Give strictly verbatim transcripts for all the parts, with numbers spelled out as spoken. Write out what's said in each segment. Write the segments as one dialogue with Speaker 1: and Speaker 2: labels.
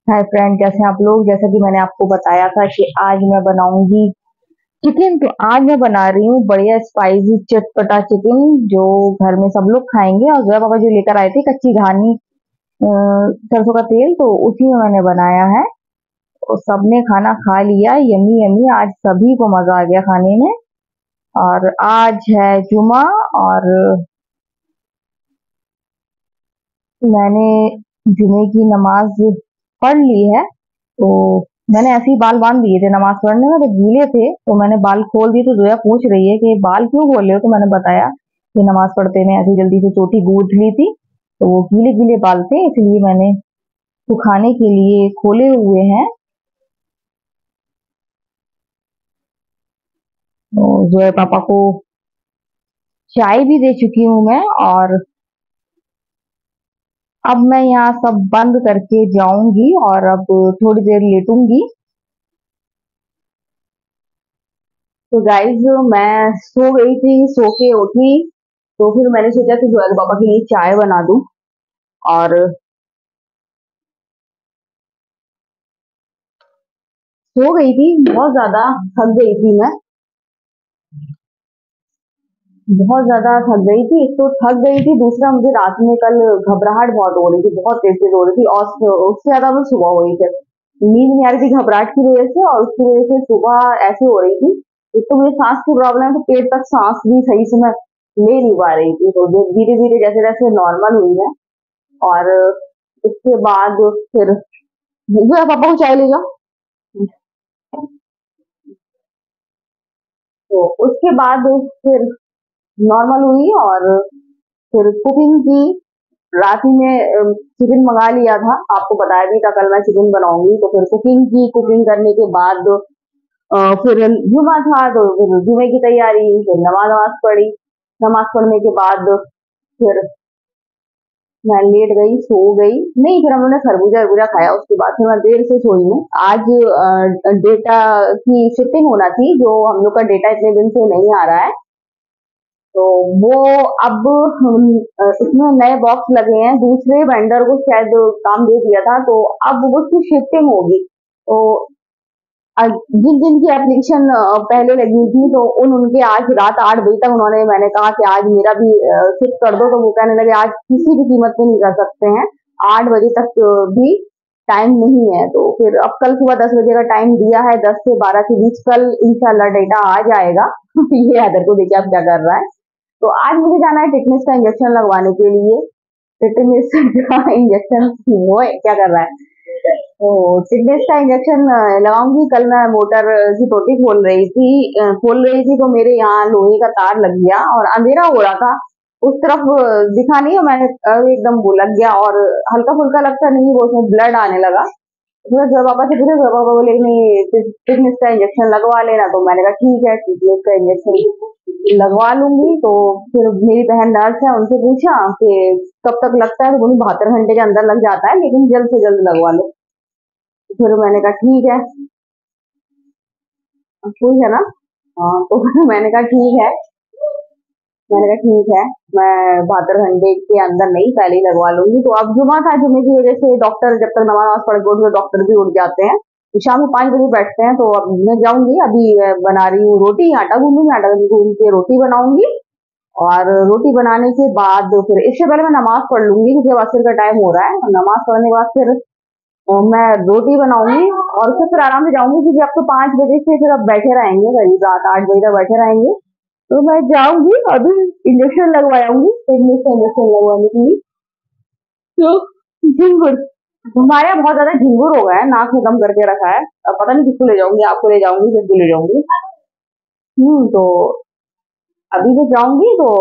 Speaker 1: Hi friend, कैसे हैं आप लोग। जैसा कि मैंने आपको बताया था कि आज मैं बनाऊंगी चिकन। तो आज मैं बना रही हूँ बढ़िया स्पाइसी चटपटा चिकन, जो घर में सब लोग खाएंगे। और जोया पापा जो लेकर आए थे कच्ची घानी अ, सरसों का तेल, तो उसी में मैंने बनाया है। और सबने खाना खा लिया, यमी यमी। आज सभी को मजा आ गया खाने में। और आज है जुमा, और मैंने जुमे की नमाज पढ़ ली है। तो मैंने ऐसे ही बाल बांध दिए थे नमाज पढ़ने में, तो गीले थे तो मैंने बाल खोल दिए। तो जोया पूछ रही है कि बाल क्यों खोल रहे हो, तो मैंने बताया कि नमाज पढ़ते में ऐसी जल्दी से चोटी गूंथ ली थी, तो वो गीले गीले बाल थे, इसलिए मैंने सुखाने के लिए खोले हुए हैं। तो जोया पापा को चाय भी दे चुकी हूँ मैं, और अब मैं यहाँ सब बंद करके जाऊंगी और अब थोड़ी देर लेटूंगी। तो गाइज, मैं सो गई थी, सो के उठी, तो फिर मैंने सोचा कि जोएल पापा के लिए चाय बना दूं। और सो गई थी, बहुत ज्यादा थक गई थी मैं, बहुत ज्यादा थक गई थी। एक तो थक गई थी, दूसरा मुझे रात में कल घबराहट बहुत हो रही थी, बहुत तेज तेज हो रही थी, और उससे ज्यादा मैं सुबह हुई थी। नींद नहीं आ रही थी घबराहट की वजह से, और उसकी वजह से सुबह ऐसी हो रही थी। एक तो मुझे सांस की प्रॉब्लम है, तो पेट तक सांस भी सही से मैं ले नहीं पा रही थी। तो धीरे धीरे जैसे जैसे नॉर्मल हुई है, और उसके बाद फिर जो पापा को चाय ले जाओ। तो उसके बाद फिर नॉर्मल हुई, और फिर कुकिंग की। रात ही में चिकन मंगा लिया था, आपको बताया भी था कल मैं चिकन बनाऊंगी। तो फिर कुकिंग की, कुकिंग करने के बाद अ, फिर जुमा था, तो फिर जुमे की तैयारी, फिर नमाज नमाज पढ़ी। नमाज पढ़ने के बाद फिर मैं लेट गई, सो गई नहीं। फिर हम लोगों ने खरबूजा वरबूजा खाया, उसके बाद फिर मैं देर से सोई हूँ। आज अ, डेटा की शिफ्टिंग होना थी, जो हम लोग का डेटा इतने दिन से नहीं आ रहा है। तो वो अब हम अ, इसमें नए बॉक्स लगे हैं, दूसरे वेंडर को शायद काम दे दिया था, तो अब उसकी शिफ्टिंग होगी। तो अ, जिन जिन की एप्लीकेशन पहले लगी थी, तो उन उनके आज रात आठ बजे तक उन्होंने, मैंने कहा कि आज मेरा भी शिफ्ट कर दो, तो वो कहने लगे आज किसी भी कीमत पे नहीं कर सकते हैं, आठ बजे तक अ, भी टाइम नहीं है। तो फिर अब कल सुबह दस बजे का टाइम दिया है, दस से बारह के बीच कल इंशाल्लाह डेटा आ जाएगा। ये अदर को देखिए आप क्या कर रहा है। तो आज मुझे जाना है टिटनेस का इंजेक्शन लगवाने के लिए। टिटनेस का इंजेक्शन वो है, क्या कर रहा है। तो टिटनेस का इंजेक्शन लगाऊंगी। कल मैं मोटर की टोटी खोल रही थी, अ, खोल रही थी तो मेरे यहाँ लोहे का तार लग गया, और अंधेरा हो रहा था, उस तरफ अ, दिखा नहीं, और मैंने अ, एकदम वो लग गया, और हल्का फुल्का लगता नहीं, वो उसमें ब्लड आने लगा। फिर जब पापा से पूछा, जब पापा बोले कि नहीं टिटनेस का इंजेक्शन लगवा लेना, तो मैंने कहा ठीक है, टिटनेस का इंजेक्शन लगवा लूंगी। तो फिर मेरी बहन नर्स है, उनसे पूछा कि कब तक लगता है, तो बोली बहत्तर घंटे के अंदर लग जाता है, लेकिन जल्द से जल्द लगवा लो। तो फिर मैंने कहा ठीक है, ठीक है ना। हाँ, तो मैंने कहा ठीक है, मैंने कहा ठीक है, मैं बहत्तर घंटे के अंदर नहीं, पहले ही लगवा लूंगी। तो अब जुमा था, जुमे की वजह से डॉक्टर जब तक नमाज नमाज पढ़ के उठ, डॉक्टर भी उठ जाते हैं, तो शाम को पांच बजे बैठते हैं। तो अब मैं जाऊंगी, अभी बना रही हूँ रोटी, आटा गूंदूंगी, आटा गूंद के रोटी बनाऊंगी। और रोटी बनाने के बाद फिर इससे पहले मैं नमाज पढ़ लूंगी, क्योंकि अब असर का टाइम हो रहा है। और नमाज पढ़ने के बाद फिर अ, मैं रोटी बनाऊंगी, और उससे फिर आराम से जाऊंगी, क्योंकि अब तो पांच बजे से फिर अब बैठे रहेंगे, करीब रात आठ बजे तक बैठे रहेंगे। तो मैं जाऊंगी, अभी इंजेक्शन लगवाऊंगी, टेटनस का इंजेक्शन लगवाने के लिए। तो झिंगुर, हमारे यहाँ बहुत ज्यादा झिंगुर हो गया है, नाक में दम करके रखा है। अब पता नहीं किसको ले जाऊंगी, आपको ले जाऊंगी, किसको ले जाऊंगी। हम्म तो अभी तो जाऊंगी, तो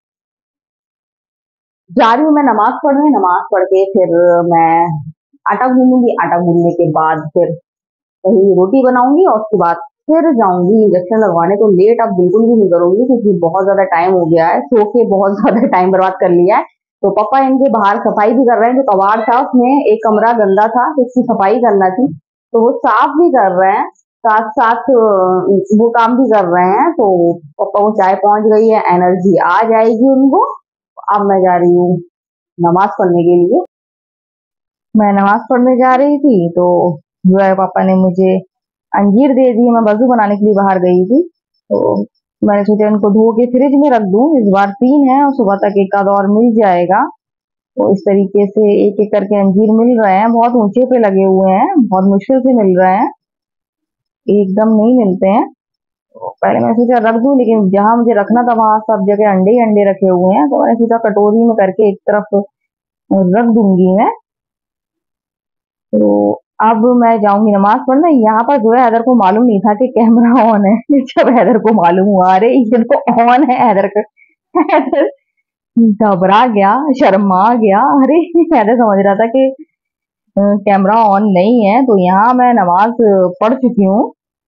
Speaker 1: जा रही हूँ मैं नमाज पढ़ने। नमाज पढ़ के फिर मैं आटा गूंदूंगी, आटा गूंदने के बाद फिर वही रोटी बनाऊंगी, और उसके बाद फिर जाऊंगी इंजेक्शन लगवाने। तो लेट अब बिल्कुल भी नहीं करूंगी, क्योंकि बहुत ज्यादा टाइम हो गया है, सो के बहुत ज्यादा टाइम बर्बाद कर लिया है। तो पापा इनके बाहर सफाई भी कर रहे हैं, जो कबाड़ था उसमें एक कमरा गंदा था, तो उसकी सफाई करना थी, तो वो साफ भी कर रहे हैं, साथ साथ वो काम भी कर रहे हैं। तो पापा को चाय पहुंच गई है, एनर्जी आ जाएगी उनको। अब मैं जा रही हूँ नमाज पढ़ने के लिए। मैं नमाज पढ़ने जा रही थी तो जो है पापा ने मुझे अंजीर दे दी। मैं वजू बनाने के लिए बाहर गई थी तो मैंने सोचा इनको धो के फ्रिज में रख दूं। इस बार तीन है और सुबह तक एक आध और मिल जाएगा। तो इस तरीके से एक एक करके अंजीर मिल रहे हैं। बहुत ऊंचे पे लगे हुए हैं, बहुत मुश्किल से मिल रहे हैं, एकदम नहीं मिलते हैं। तो पहले मैंने सोचा रख दूं, लेकिन जहां मुझे रखना था वहां सब जगह अंडे ही अंडे रखे हुए हैं। तो मैंने सोचा कटोरी में करके एक तरफ रख दूंगी मैं। तो अब मैं जाऊंगी नमाज पढ़ने। यहाँ पर जो है हैदर को मालूम नहीं था कि कैमरा ऑन है। जब हैदर को मालूम हुआ अरे ये तो ऑन है, हैदर का हैदर घबरा गया, शर्मा गया। अरे हैदर समझ रहा था कि अ, कैमरा ऑन नहीं है। तो यहाँ मैं नमाज पढ़ चुकी हूँ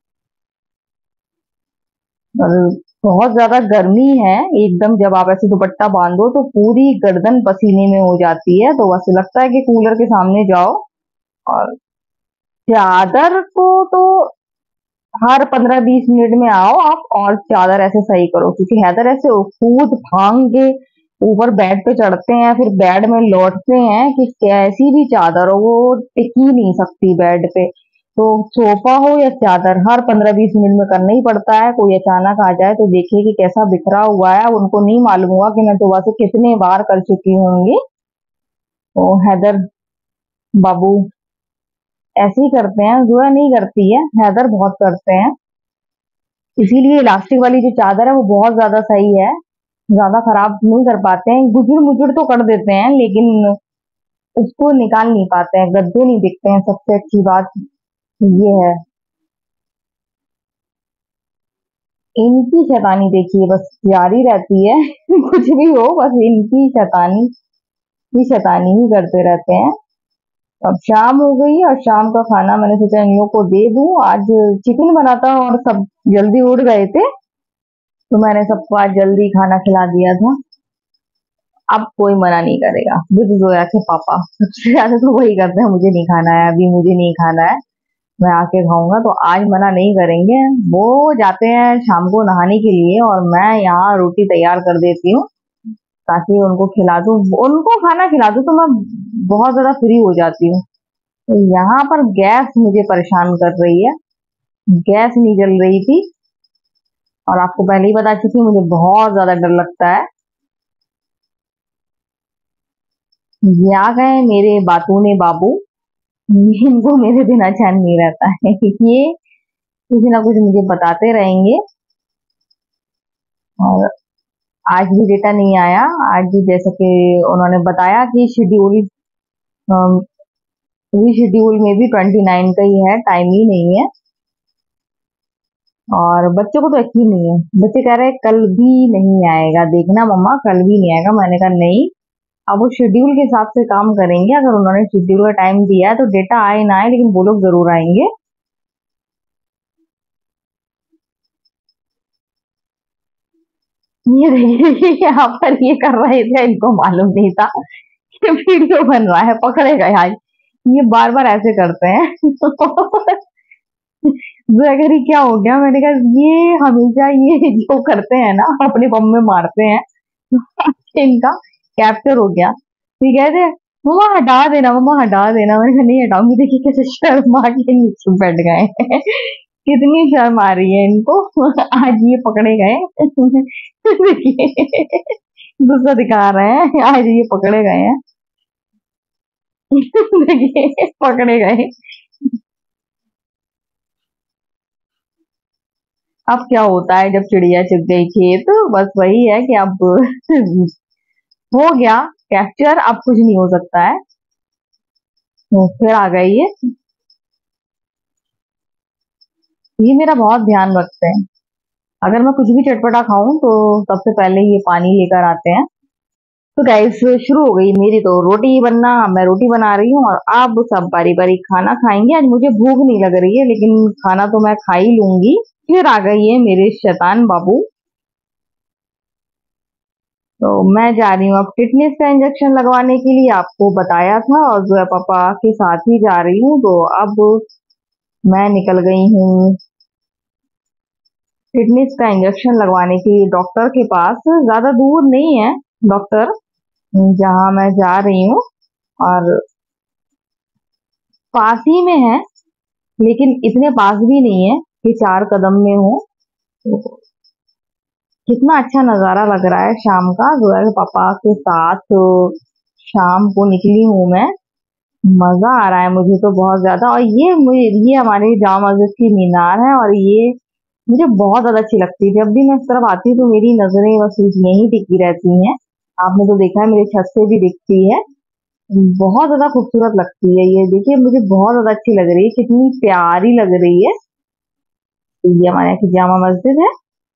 Speaker 1: और बहुत ज्यादा गर्मी है एकदम। जब आप ऐसे दुपट्टा बांधो तो पूरी गर्दन पसीने में हो जाती है। तो बस लगता है कि कूलर के सामने जाओ। और चादर को तो हर पंद्रह बीस मिनट में आओ आप और चादर ऐसे सही करो, क्योंकि हैदर ऐसे कूद फांग के ऊपर बेड पे चढ़ते हैं, फिर बेड में लौटते हैं कि कैसी भी चादर हो वो टिक ही नहीं सकती बेड पे। तो सोफा हो या चादर हर पंद्रह बीस मिनट में करना ही पड़ता है। कोई अचानक आ जाए तो देखिए कि कैसा बिखरा हुआ है। अब उनको नहीं मालूम हुआ कि मैं सुबह से कितने बार कर चुकी होंगी। तो हैदर बाबू ऐसे ही करते हैं, जुआ नहीं करती है, हैदर बहुत करते हैं। इसीलिए इलास्टिक वाली जो चादर है वो बहुत ज्यादा सही है, ज्यादा खराब नहीं कर पाते हैं। गुजर मुजर तो कर देते हैं लेकिन उसको निकाल नहीं पाते हैं, गद्दे नहीं दिखते हैं। सबसे अच्छी बात ये है। इनकी शैतानी देखिए बस जारी रहती है। कुछ भी हो बस इनकी शैतानी ही शैतानी ही करते रहते हैं। अब शाम हो गई है और शाम का खाना मैंने सोचा इन लोग को दे दूं। आज चिकन बना था और सब जल्दी उठ गए थे तो मैंने सबको आज जल्दी खाना खिला दिया था। अब कोई मना नहीं करेगा, विद जोया के पापा सबसे ज्यादा तो वही करते हैं, मुझे नहीं खाना है अभी, मुझे नहीं खाना है, मैं आके खाऊंगा। तो आज मना नहीं करेंगे। वो जाते हैं शाम को नहाने के लिए और मैं यहाँ रोटी तैयार कर देती हूँ ताकि उनको खिला दूं। उनको खाना खिला दूं तो मैं बहुत ज्यादा फ्री हो जाती हूँ। तो यहाँ पर गैस मुझे परेशान कर रही है, गैस नहीं जल रही थी। और आपको पहले ही बता चुकी हूँ मुझे बहुत ज्यादा डर लगता है। ये आ गए मेरे बातूने बाबू। इनको मेरे बिना चैन नहीं रहता है। ये कुछ ना कुछ मुझे बताते रहेंगे। और आज भी डेटा नहीं आया। आज भी जैसे कि उन्होंने बताया कि शेड्यूल शेड्यूल में भी ट्वेंटी नाइन का ही है, टाइम ही नहीं है। और बच्चों को तो यकीन नहीं है, बच्चे कह रहे हैं कल भी नहीं आएगा, देखना मम्मा कल भी नहीं आएगा। मैंने कहा नहीं, अब वो शेड्यूल के हिसाब से काम करेंगे। अगर उन्होंने शेड्यूल का टाइम दिया है तो डेटा आए ना आए लेकिन वो लोग जरूर आएंगे। ये देखिए यहाँ पर ये कर रहे थे, इनको मालूम नहीं था कि वीडियो बन रहा है, पकड़े गए आज। ये बार बार ऐसे करते हैं। जगरी क्या हो गया, मैंने कहा ये हमेशा ये जो करते हैं ना अपने बम में मारते हैं। इनका कैप्चर हो गया। तो ये कहते हैं मम्मा हटा देना, मम्मा हटा देना। मैंने कहा नहीं हटाऊंगी। देखिए कैसे शर्मा के नीचे बैठ गए हैं। कितनी शर्म आ रही है इनको। आज ये पकड़े गए। देखिए गुस्सा दिखा रहे हैं, आज ये पकड़े गए हैं। देखिए पकड़े गए। अब क्या होता है जब चिड़िया चुग गई खेत, बस वही है कि अब हो गया कैप्चर, अब कुछ नहीं हो सकता है। तो फिर आ गई है। ये मेरा बहुत ध्यान रखते हैं। अगर मैं कुछ भी चटपटा खाऊं तो सबसे पहले ये पानी लेकर आते हैं। तो गाइस शुरू हो गई मेरी तो रोटी बनना। मैं रोटी बना रही हूँ और अब सब बारी बारी खाना खाएंगे। आज मुझे भूख नहीं लग रही है लेकिन खाना तो मैं खा ही लूंगी। फिर आ गई है मेरे शैतान बाबू। तो मैं जा रही हूँ अब टिटनेस का इंजेक्शन लगवाने के लिए, आपको बताया था, और जो है पापा के साथ ही जा रही हूँ। तो अब मैं निकल गई हूँ टिटनेस का इंजेक्शन लगवाने के लिए डॉक्टर के पास। ज्यादा दूर नहीं है डॉक्टर जहाँ मैं जा रही हूँ। और पास ही में है, लेकिन इतने पास भी नहीं है कि चार कदम में हो। तो कितना अच्छा नजारा लग रहा है शाम का। जोया के पापा के साथ तो शाम को निकली हूँ मैं। मजा आ रहा है मुझे तो बहुत ज्यादा। और ये मुझे ये हमारी जामा मस्जिद की मीनार है, और ये मुझे बहुत ज्यादा अच्छी लगती है। जब भी मैं इस तरफ आती हूँ तो मेरी नजरें बस यहीं टिकी रहती हैं। आपने तो देखा है मेरी छत से भी दिखती है। बहुत ज्यादा खूबसूरत लगती है ये। देखिए मुझे बहुत ज्यादा अच्छी लग रही है, कितनी प्यारी लग रही है। तो ये हमारे यहाँ की जामा मस्जिद है।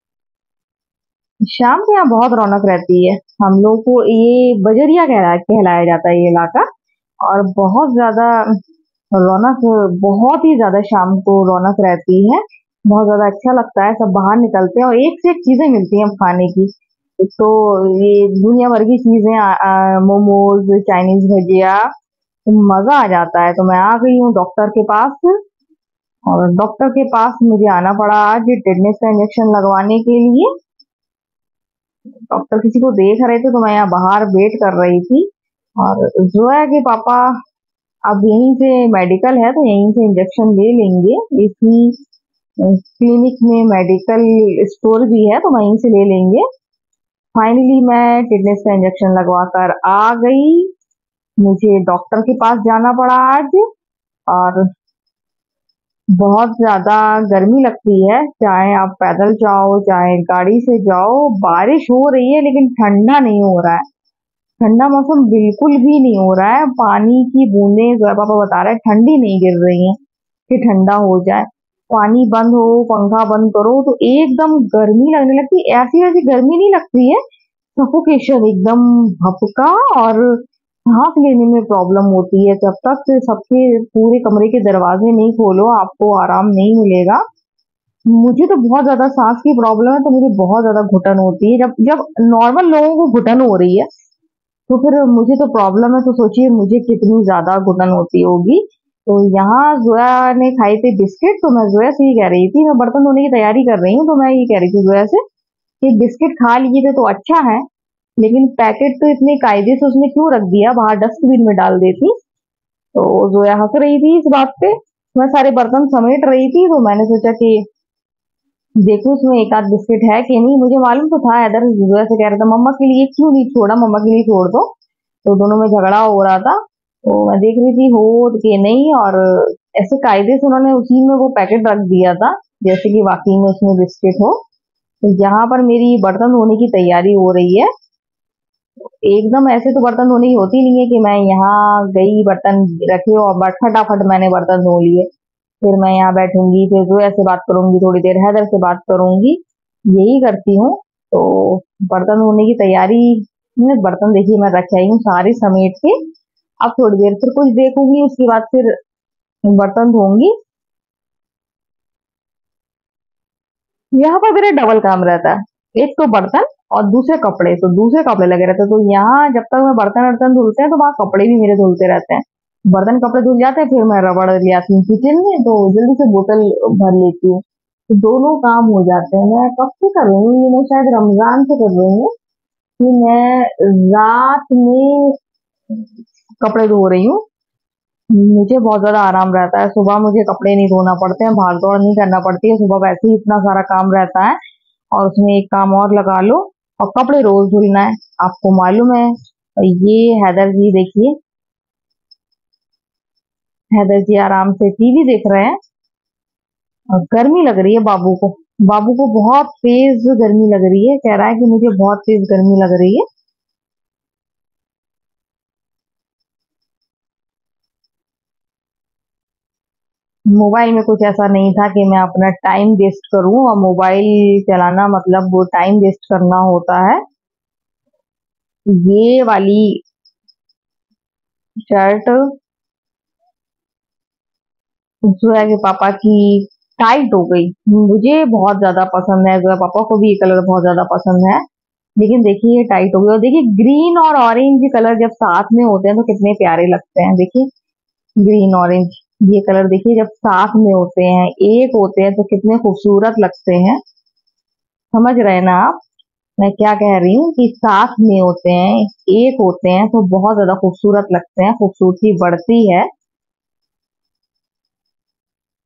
Speaker 1: शाम को यहाँ बहुत रौनक रहती है। हम लोग को ये बजरिया कहला कहलाया जाता है ये इलाका। और बहुत ज्यादा रौनक, बहुत ही ज्यादा शाम को रौनक रहती है। बहुत ज्यादा अच्छा लगता है। सब बाहर निकलते हैं और एक से एक चीजें मिलती हैं खाने की। तो ये दुनिया भर की चीजें, आ- आ, मोमोज, चाइनीज भजिया, तो मजा आ जाता है। तो मैं आ गई हूँ डॉक्टर के पास। और डॉक्टर के पास मुझे आना पड़ा आज टेटनेस का इंजेक्शन लगवाने के लिए। डॉक्टर किसी को देख रहे थे तो मैं यहाँ बाहर वेट कर रही थी। और जोया के पापा अब यहीं से मेडिकल है तो यहीं से इंजेक्शन ले लेंगे। इसी क्लिनिक में मेडिकल स्टोर भी है तो वहीं से ले लेंगे। फाइनली मैं टिटनेस का इंजेक्शन लगवा कर आ गई। मुझे डॉक्टर के पास जाना पड़ा आज। और बहुत ज्यादा गर्मी लगती है, चाहे आप पैदल जाओ चाहे गाड़ी से जाओ। बारिश हो रही है लेकिन ठंडा नहीं हो रहा है। ठंडा मौसम बिल्कुल भी नहीं हो रहा है। पानी की बूंदें जो है पापा बता रहे हैं ठंडी नहीं गिर रही हैं कि ठंडा हो जाए। पानी बंद हो, पंखा बंद करो तो एकदम गर्मी लगने लगती है। ऐसी वैसी गर्मी नहीं लगती है, सफोकेशन एकदम भपका। और सांस लेने में प्रॉब्लम होती है। जब तक से सबके पूरे कमरे के दरवाजे नहीं खोलो आपको आराम नहीं मिलेगा। मुझे तो बहुत ज्यादा सांस की प्रॉब्लम है तो मुझे बहुत ज्यादा घुटन होती है। जब जब नॉर्मल लोगों को घुटन हो रही है तो फिर मुझे तो प्रॉब्लम है, तो सोचिए मुझे कितनी ज्यादा घुटन होती होगी। तो यहाँ जोया ने खाई थी बिस्किट, तो मैं जोया से ही कह रही थी, मैं बर्तन धोने की तैयारी कर रही हूँ तो मैं ये कह रही थी जोया से कि बिस्किट खा लिए थे तो अच्छा है, लेकिन पैकेट तो इतने कायदे से उसने क्यों रख दिया, बाहर डस्टबिन में डाल देती। तो जोया हंस रही थी इस बात पे। मैं सारे बर्तन समेट रही थी तो मैंने सोचा कि देखो उसमें एक आध बिस्किट है कि नहीं। मुझे मालूम तो था इधर जोया से कह रहा था मम्मा के लिए क्यों नहीं छोड़ा, मम्मा के लिए छोड़ दो। तो दोनों में झगड़ा हो रहा था। तो मैं देख रही थी हो कि नहीं, और ऐसे कायदे से उन्होंने उसी में वो पैकेट रख दिया था जैसे कि वाकई में उसमें बिस्किट हो। तो यहाँ पर मेरी बर्तन धोने की तैयारी हो रही है। एकदम ऐसे तो बर्तन धोने की होती नहीं है कि मैं यहाँ गई बर्तन रखे और बट फटाफट मैंने बर्तन धो लिए। फिर मैं यहाँ बैठूंगी, फिर जोया से बात करूंगी, थोड़ी देर हैदर से बात करूंगी, यही करती हूँ। तो बर्तन धोने की तैयारी में बर्तन देखिए मैं रख आई हूँ सारे समेट के। अब थोड़ी देर फिर कुछ देखूंगी, उसके बाद फिर बर्तन धोऊंगी। यहाँ पर मेरा डबल काम रहता है, एक तो बर्तन और दूसरे कपड़े। तो दूसरे कपड़े लगे रहते हैं तो यहाँ जब तक मैं बर्तन वर्तन धुलते हैं तो वहाँ कपड़े भी मेरे धुलते रहते हैं। बर्तन कपड़े धुल जाते हैं फिर मैं रबड़ ले आती हूँ किचन में, तो जल्दी से बोतल भर लेती हूँ। तो दोनों काम हो जाते हैं। मैं कब से कर रही हूँ ये, मैं शायद रमजान से कर रही हूँ कि मैं रात में कपड़े धो रही हूँ। मुझे बहुत ज्यादा आराम रहता है, सुबह मुझे कपड़े नहीं धोना पड़ते हैं, भाग दौड़ नहीं करना पड़ती है। सुबह वैसे ही इतना सारा काम रहता है और उसमें एक काम और लगा लो और कपड़े रोज धुलना है, आपको मालूम है। और ये हैदर जी देखिए, हैदर जी आराम से टीवी देख रहे हैं। और गर्मी लग रही है बाबू को। बाबू को बहुत तेज गर्मी लग रही है, कह रहा है कि मुझे बहुत तेज गर्मी लग रही है। मोबाइल में कुछ ऐसा नहीं था कि मैं अपना टाइम वेस्ट करूं, और मोबाइल चलाना मतलब वो टाइम वेस्ट करना होता है। ये वाली शर्ट जोया के पापा की टाइट हो गई, मुझे बहुत ज्यादा पसंद है, जोया पापा को भी ये कलर बहुत ज्यादा पसंद है। लेकिन देखिए ये टाइट हो गई। और देखिए ग्रीन और ऑरेंज कलर जब साथ में होते हैं तो कितने प्यारे लगते हैं। देखिए ग्रीन ऑरेंज ये कलर देखिए जब साथ में होते हैं, एक होते हैं तो कितने खूबसूरत लगते हैं। समझ रहे हैं ना आप मैं क्या कह रही हूँ, कि साथ में होते हैं, एक होते हैं तो बहुत ज्यादा खूबसूरत लगते हैं, खूबसूरती बढ़ती है।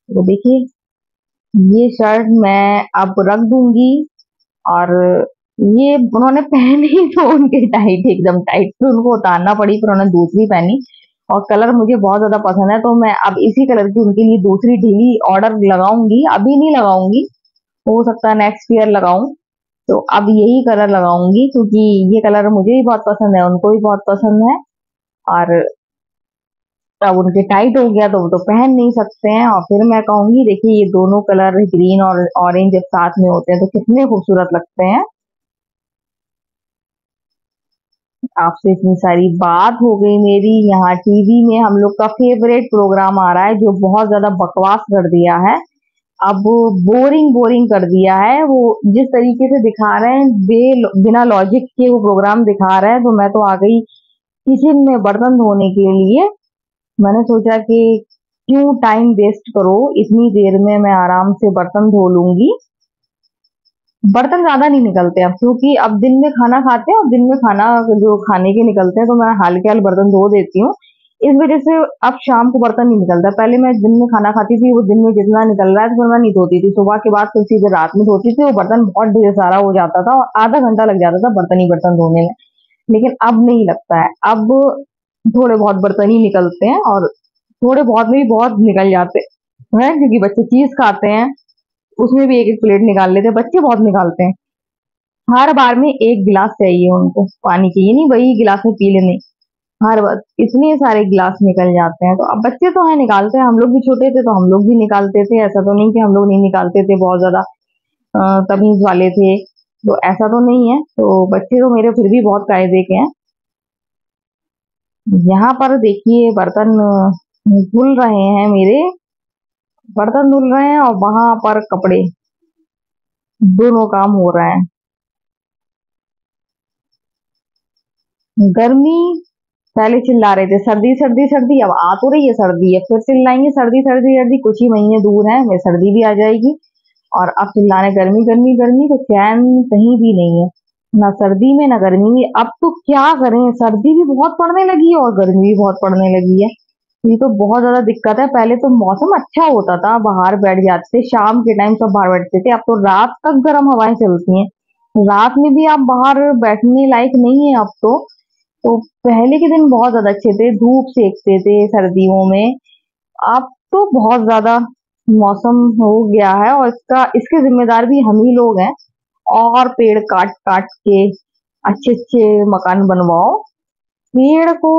Speaker 1: तो देखिए ये शर्ट मैं अब रख दूंगी, और ये उन्होंने पहनी तो उनके टाइट, एकदम टाइट, फिर उनको उतारना पड़ी, फिर उन्होंने दूसरी पहनी, और कलर मुझे बहुत ज्यादा पसंद है, तो मैं अब इसी कलर की उनके लिए दूसरी ढीली ऑर्डर लगाऊंगी। अभी नहीं लगाऊंगी, हो सकता है नेक्स्ट ईयर लगाऊं। तो अब यही कलर लगाऊंगी, क्योंकि ये कलर मुझे भी बहुत पसंद है, उनको भी बहुत पसंद है, और अब उनके टाइट हो गया तो वो तो पहन नहीं सकते हैं। और फिर मैं कहूंगी देखिए ये दोनों कलर ग्रीन और ऑरेंज जब साथ में होते हैं तो कितने खूबसूरत लगते हैं। आपसे इतनी सारी बात हो गई मेरी। यहाँ टीवी में हम लोग का फेवरेट प्रोग्राम आ रहा है जो बहुत ज्यादा बकवास कर दिया है, अब बोरिंग बोरिंग कर दिया है। वो जिस तरीके से दिखा रहे हैं, बे बिना लॉजिक के वो प्रोग्राम दिखा रहे हैं, तो मैं तो आ गई किचन में बर्तन धोने के लिए। मैंने सोचा कि क्यों टाइम वेस्ट करो, इतनी देर में मैं आराम से बर्तन धो लूंगी। बर्तन ज्यादा नहीं निकलते अब, क्योंकि अब दिन में खाना खाते हैं और दिन में खाना जो खाने के निकलते हैं, तो मैं हाल के हाल बर्तन धो देती हूँ। इस वजह से अब शाम को बर्तन नहीं निकलता। पहले मैं दिन में खाना खाती थी, वो दिन में जितना निकल रहा है तो फिर मैं नहीं धोती थी, सुबह के बाद फिर सीधे रात में धोती थी, वो बर्तन बहुत ढेर सारा हो जाता था और आधा घंटा लग जाता था बर्तन ही बर्तन धोने में। लेकिन अब नहीं लगता है, अब थोड़े बहुत बर्तन ही निकलते हैं, और थोड़े बहुत में भी बहुत निकल जाते हैं, क्योंकि बच्चे चीज खाते हैं, उसमें भी एक एक प्लेट निकाल लेते हैं, बच्चे बहुत निकालते हैं। हर बार में एक गिलास चाहिए उनको पानी की, ये नहीं वही गिलास में पी लेने, हर बार इतने सारे गिलास निकल जाते हैं। तो अब बच्चे तो है निकालते हैं, हम लोग भी छोटे थे तो हम लोग भी निकालते थे, ऐसा तो नहीं कि हम लोग नहीं निकालते थे, बहुत ज्यादा अ, तमीज वाले थे, तो ऐसा तो नहीं है। तो बच्चे तो मेरे फिर भी बहुत कायदे के हैं। यहाँ पर देखिए बर्तन अ, धुल रहे हैं मेरे, बर्तन धुल रहे हैं और वहां पर कपड़े, दोनों काम हो रहा है। गर्मी, पहले चिल्ला रहे थे सर्दी सर्दी सर्दी, अब आ तो रही है सर्दी, है फिर चिल्लाएंगे सर्दी सर्दी सर्दी, कुछ ही महीने दूर है मैं सर्दी भी आ जाएगी, और अब चिल्लाने गर्मी गर्मी गर्मी, तो चैन कहीं भी नहीं है, ना सर्दी में ना गर्मी में। अब तो क्या करें, सर्दी भी बहुत पड़ने लगी है और गर्मी भी बहुत पड़ने लगी है, ये तो बहुत ज्यादा दिक्कत है। पहले तो मौसम अच्छा होता था, बाहर बैठ जाते थे, शाम के टाइम सब बाहर बैठते थे, अब तो रात तक गर्म हवाएं चलती हैं, रात में भी आप बाहर बैठने लायक नहीं है अब तो। तो पहले के दिन बहुत ज्यादा अच्छे थे, धूप सेकते थे सर्दियों में। अब तो बहुत ज्यादा मौसम हो गया है, और इसका इसके जिम्मेदार भी हम ही लोग हैं, और पेड़ काट काट के अच्छे अच्छे मकान बनवाओ। पेड़ को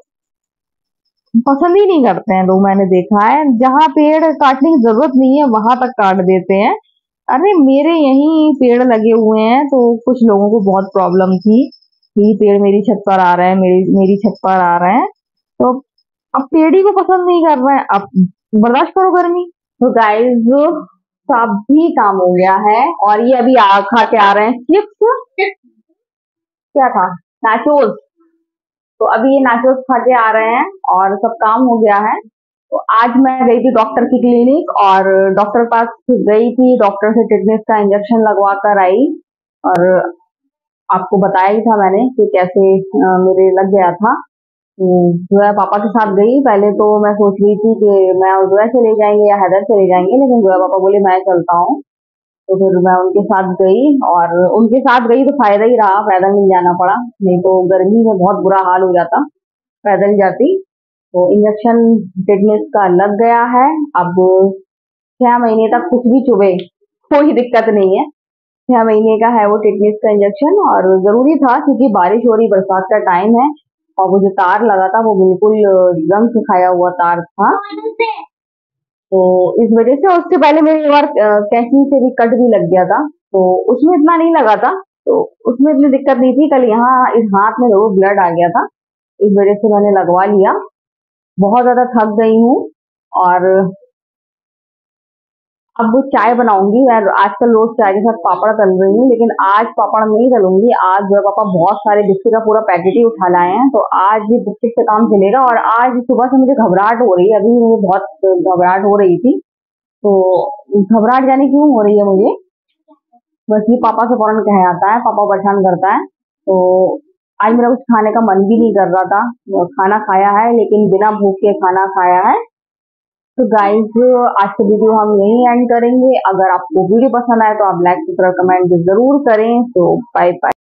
Speaker 1: पसंद ही नहीं करते हैं लोग, मैंने देखा है, जहां पेड़ काटने की जरूरत नहीं है वहां तक काट देते हैं। अरे मेरे यहीं पेड़ लगे हुए हैं, तो कुछ लोगों को बहुत प्रॉब्लम थी कि पेड़ मेरी छत पर आ रहे हैं, मेरी मेरी छत पर आ रहे हैं, तो अब पेड़ ही को पसंद नहीं कर रहे हैं, अब बर्दाश्त करो गर्मी। तो गाइस सभी काम हो गया है, और ये अभी आ, खा के आ रहे हैं चिप्स, क्या था, नाचोस। तो अभी ये नाचोस खा के आ रहे हैं और सब काम हो गया है। तो आज मैं गई थी डॉक्टर की क्लिनिक, और डॉक्टर के पास गई थी, डॉक्टर से टिटनेस का इंजेक्शन लगवा कर आई, और आपको बताया ही था मैंने कि कैसे अ, मेरे लग गया था। तो जो है पापा के साथ गई, पहले तो मैं सोच रही थी कि मैं और जोया चले जाएंगे या हैदर चले जाएंगे, लेकिन जोया पापा बोले मैं चलता हूँ, तो फिर मैं उनके साथ गई, और उनके साथ गई तो फायदा ही रहा, पैदल नहीं जाना पड़ा, नहीं तो गर्मी में बहुत बुरा हाल हो जाता पैदल जाती। तो इंजेक्शन टिटनेस का लग गया है, अब छह महीने तक कुछ भी चुभे कोई दिक्कत नहीं है। छह महीने का है वो टिटनेस का इंजेक्शन, और जरूरी था क्योंकि बारिश हो रही, बरसात का टाइम है, और वो जो तार लगा था वो बिल्कुल रंग सुखाया हुआ तार था, तो इस वजह से। उससे पहले मेरे एक बार अ, कैंची से भी कट भी लग गया था, तो उसमें इतना नहीं लगा था, तो उसमें इतनी दिक्कत नहीं थी। कल यहाँ इस हाथ में देखो ब्लड आ गया था, इस वजह से मैंने लगवा लिया। बहुत ज्यादा थक गई हूँ, और अब चाय बनाऊंगी मैं, आजकल रोज चाय के साथ पापड़ तल रही हूँ, लेकिन आज पापड़ नहीं तलूंगी। आज जो है पापा बहुत सारे बिस्किट का पूरा पैकेट ही उठा लाए हैं, तो आज भी बिस्किट से काम चलेगा। और आज सुबह से मुझे घबराहट हो रही है, अभी मुझे बहुत घबराहट हो रही थी, तो घबराहट जाने क्यों हो रही है मुझे, बस ये पापा से फौरन कह आता है, पापा परेशान करता है। तो आज मेरा कुछ खाने का मन भी नहीं कर रहा था, खाना खाया है लेकिन बिना भूख के खाना खाया है, तो गाइज आज का वीडियो हम यहीं एंड करेंगे। अगर आपको वीडियो पसंद आए तो आप लाइक शेयर कमेंट जरूर करें। तो बाय बाय।